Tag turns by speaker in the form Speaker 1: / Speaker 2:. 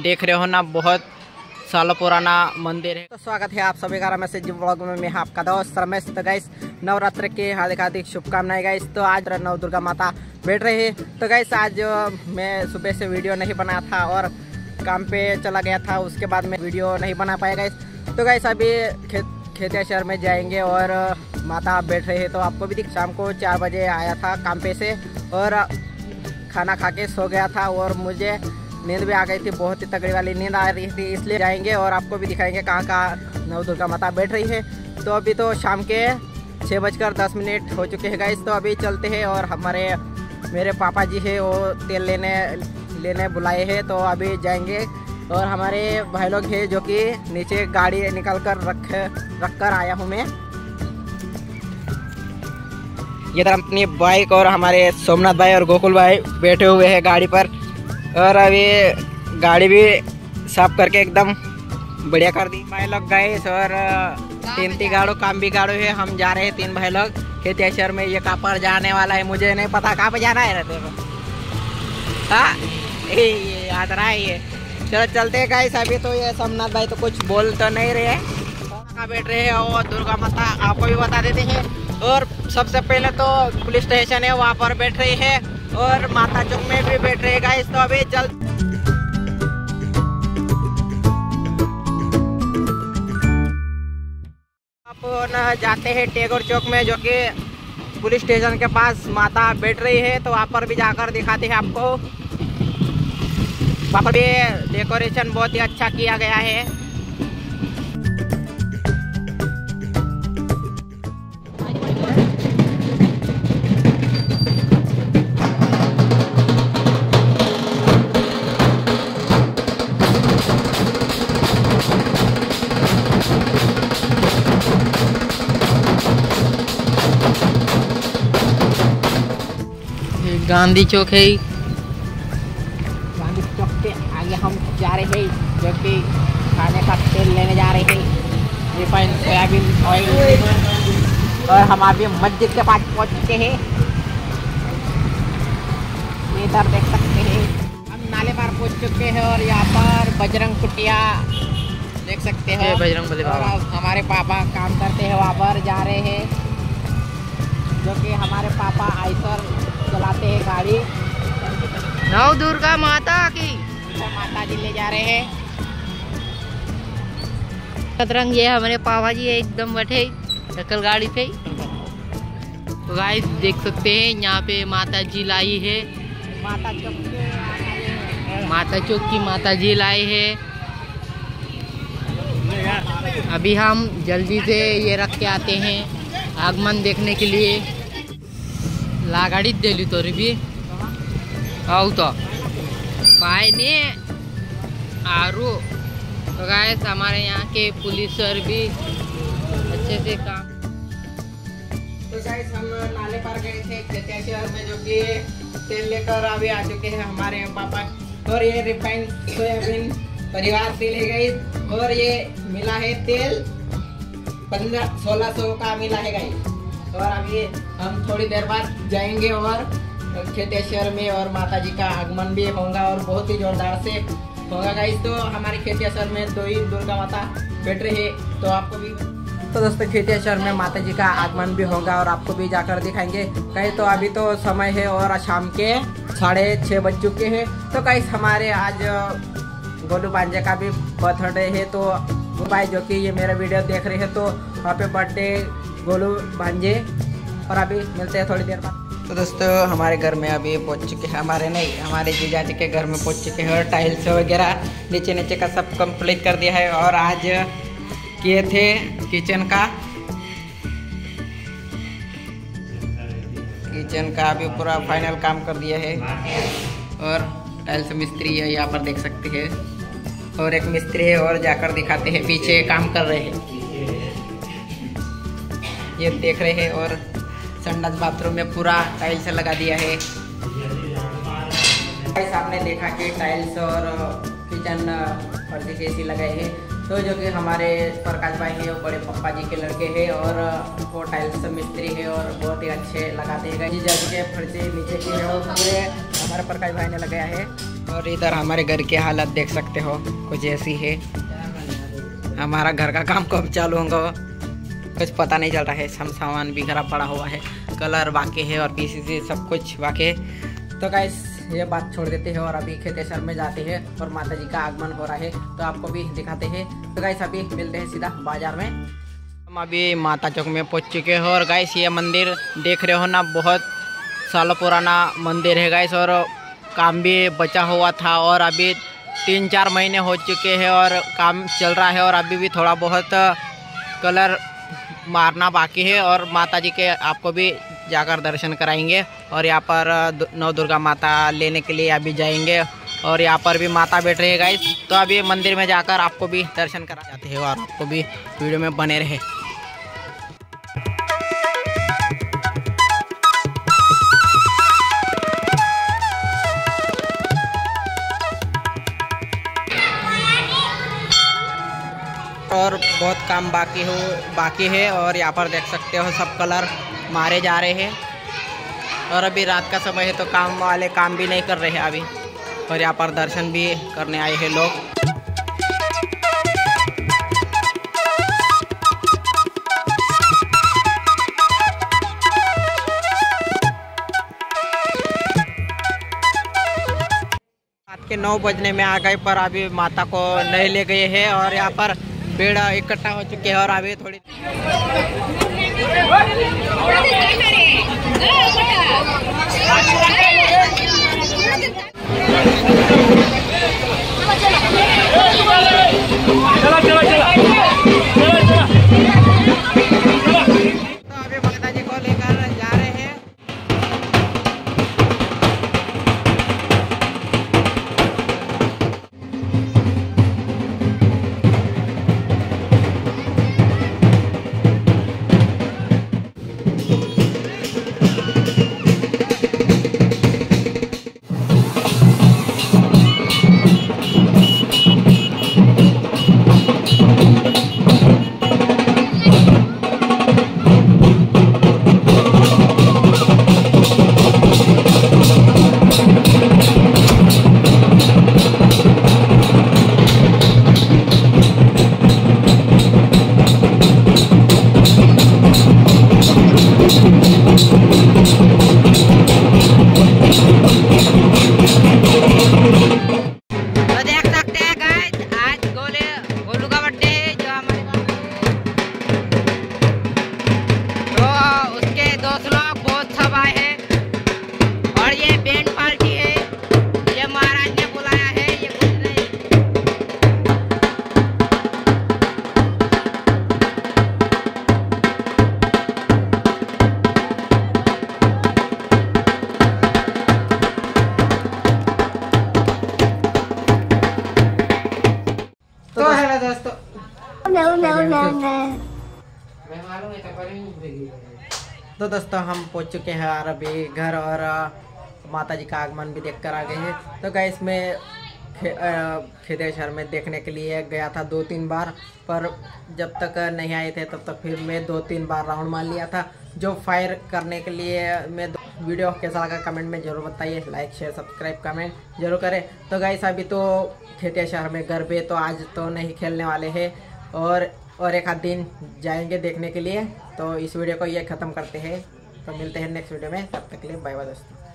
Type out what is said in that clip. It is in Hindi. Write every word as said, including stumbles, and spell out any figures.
Speaker 1: देख रहे हो ना, बहुत सालों पुराना मंदिर है। तो स्वागत है आप सभी का रमेश जी ब्लॉग में। मैं आपका दोस्त रमेश। तो गाइस नवरात्र के हार्दिक हार्दिक शुभकामनाएं गाइस। तो आज नव दुर्गा माता बैठ रही है। तो गाइस आज मैं सुबह से वीडियो नहीं बनाया था और काम पे चला गया था, उसके बाद मैं वीडियो नहीं बना पाया गाइस। तो गाइस अभी खेत खेतिया शहर में जाएंगे और माता बैठ रही है। तो आपको भी दिख, शाम को चार बजे आया था काम पे से और खाना खा के सो गया था और मुझे नींद भी आ गई थी, बहुत ही तगड़ी वाली नींद आ रही थी। इसलिए जाएंगे और आपको भी दिखाएंगे कहाँ कहाँ नव दुर्गा माता बैठ रही है। तो अभी तो शाम के छः बजकर दस मिनट हो चुके हैं गाइस। तो अभी चलते हैं और हमारे मेरे पापा जी है वो तेल लेने लेने बुलाए हैं। तो अभी जाएंगे और हमारे भाई लोग हैं जो कि नीचे गाड़ी निकाल कर रख रख कर आया हूँ मैं। इधर अपनी बाइक और हमारे सोमनाथ भाई और गोकुल भाई बैठे हुए हैं गाड़ी पर और अभी गाड़ी भी साफ करके एकदम बढ़िया कर दी भाई लोग गए। और तीन तीन गाड़ो काम भी गाड़ो है। हम जा रहे हैं तीन भाई लोग खेतिया शहर में। ये कहाँ पर जाने वाला है मुझे नहीं पता, कहाँ पर जाना है रहते को। हाँ ये याद रहा है ये। चलो चलते हैं गाइस। अभी तो ये सोमनाथ भाई तो कुछ बोल तो नहीं रहे, कहाँ बैठ रहे हैं और दुर्गा माता आपको भी बता देते हैं। और सबसे पहले तो पुलिस स्टेशन है वहाँ पर बैठ रही है और माता चौक में भी बैठ रहे गाइस। तो अभी चल आप जाते हैं टेगोर चौक में जो कि पुलिस स्टेशन के पास माता बैठ रही है। तो वहाँ पर भी जाकर दिखाते हैं आपको। वहाँ पर भी डेकोरेशन बहुत ही अच्छा किया गया है। गांधी चौक है। गांधी चौक के आगे हम जा रहे हैं जो कि खाने का तेल लेने जा रहे हैं, रिफाइंड सोयाबीन ऑयल। और हम अभी मस्जिद के पास पहुंच चुके हैं। इधर देख सकते हैं हम नाले पर पहुंच चुके हैं और यहाँ पर बजरंग कुटिया देख सकते हो। बजरंग बली बाबा हमारे पापा काम करते हैं, वहाँ पर जा रहे हैं जो कि हमारे पापा आइसर चलाते हैं गाड़ी। नव दुर्गा माता की माता जी ले जा रहे हैं। सतरंग ये हमारे पापा जी एकदम बैठे सकल गाड़ी पे। तो गाइस देख सकते हैं यहाँ पे माता जी लाई है। माता चौक के माता चौक की माता जी लाई है। अभी हम जल्दी से ये रख के आते हैं आगमन देखने के लिए। ला गाड़ी दिली तो भी आओ तो भाई ने आरू। तो गाइस हमारे यहाँ के पुलिस सर भी अच्छे से काम। तो गाइस हम नाले पर गए थे खेतिया शहर में जो कि तेल लेकर अभी आ चुके हैं हमारे पापा। और ये रिफाइंड सोयाबीन परिवार से ले गई और ये मिला है तेल पंद्रह सोलह सौ का मिला है गाइस। और अभी हम थोड़ी देर बाद जाएंगे और खेतिया शहर में और माता जी का आगमन भी होगा और बहुत ही जोरदार से होगा गाइस। तो हमारे खेतिया शहर में दो ही दुर्गा माता बैठ रही है। तो आपको भी तो दोस्तों खेतिया शहर में माता जी का आगमन भी होगा और आपको भी जाकर दिखाएंगे कहीं। तो अभी तो समय है और शाम के साढ़े छः बज चुके हैं। तो गाइस हमारे आज गोलू भांजे का भी बर्थडे है। तो वो भाई जो कि ये मेरा वीडियो देख रहे हैं तो वहाँ पे बर्थडे गोलू भांजे। और अभी मिलते हैं थोड़ी देर बाद। तो दोस्तों हमारे घर में अभी पहुंच चुके हैं, हमारे नहीं हमारे जीजा जी के घर में पहुंच चुके हैं और टाइल्स वगैरह नीचे नीचे का सब कंप्लीट कर दिया है। और आज किए थे किचन का किचन का अभी पूरा फाइनल काम कर दिया है। और टाइल्स मिस्त्री है यहाँ पर देख सकते हैं और एक मिस्त्री है और जाकर दिखाते हैं पीछे काम कर रहे हैं ये देख रहे हैं। और संडास बाथरूम में पूरा टाइल्स लगा दिया है। आपने देखा कि टाइल्स और किचन फर्जी के एसी लगाए हैं। तो जो कि हमारे प्रकाश भाई है वो बड़े पप्पा जी के लड़के हैं और वो टाइल्स मिस्त्री है और बहुत ही अच्छे लगाते हैं। जी जाके फर्जी नीचे की है और पूरे हमारे प्रकाश भाई ने लगाया है।
Speaker 2: और इधर हमारे घर की हालत देख सकते हो, कुछ ऐसी है। हमारा घर का काम कब चालू होगा कुछ पता नहीं चल रहा है। सब सामान भी खराब पड़ा हुआ है, कलर बाकी है और पीसीसी सब कुछ बाकी है। तो गाइस ये बात छोड़ देते हैं और अभी खेतेश्वर में जाते हैं और माता जी का आगमन हो रहा है, तो आपको भी दिखाते हैं। तो गाइस अभी मिलते हैं सीधा बाजार में। हम अभी माता चौक में पहुंच चुके हैं और गाइस ये मंदिर देख रहे हो ना, बहुत सालों पुराना मंदिर है गाइस, और काम भी बचा हुआ था और अभी तीन चार महीने हो चुके हैं और काम चल रहा है और अभी भी थोड़ा बहुत कलर मारना बाकी है। और माता जी के आपको भी जाकर दर्शन कराएंगे और यहाँ पर नौ दुर्गा माता लेने के लिए अभी जाएंगे और यहाँ पर भी माता बैठ रही है गाइस। तो अभी मंदिर में जाकर आपको भी दर्शन करा जाते हैं और आपको भी वीडियो में बने रहे। और बहुत काम बाकी हो बाकी है और यहाँ पर देख सकते हो सब कलर मारे जा रहे हैं और अभी रात का समय है तो काम वाले काम भी नहीं कर रहे हैं अभी, और यहाँ पर दर्शन भी करने आए हैं लोग। रात के नौ बजने में आ गए पर अभी माता को नहीं ले गए हैं और यहाँ पर भीड़ इकट्ठा हो चुके हैं और अभी थोड़ी चला चला चला तो अभी माता जी को लेकर जा रहे हैं। तो हेलो दोस्तों, तो दोस्तों हम पहुंच चुके हैं और अभी घर और माता जी का आगमन भी देख कर आ गए हैं। तो गाइस मैं खे, खेतेश्वर में देखने के लिए गया था दो तीन बार, पर जब तक नहीं आए थे तब तक फिर मैं दो तीन बार राउंड मार लिया था। जो फायर करने के लिए मैं वीडियो कैसा लगा कमेंट में ज़रूर बताइए, लाइक शेयर सब्सक्राइब कमेंट जरूर करें। तो गाइस अभी तो खेतेश्वर में गरबे तो आज तो नहीं खेलने वाले हैं और और एक आध दिन जाएंगे देखने के लिए। तो इस वीडियो को ये ख़त्म करते हैं, तो मिलते हैं नेक्स्ट वीडियो में, तब तक के लिए बाय बाय दोस्तों।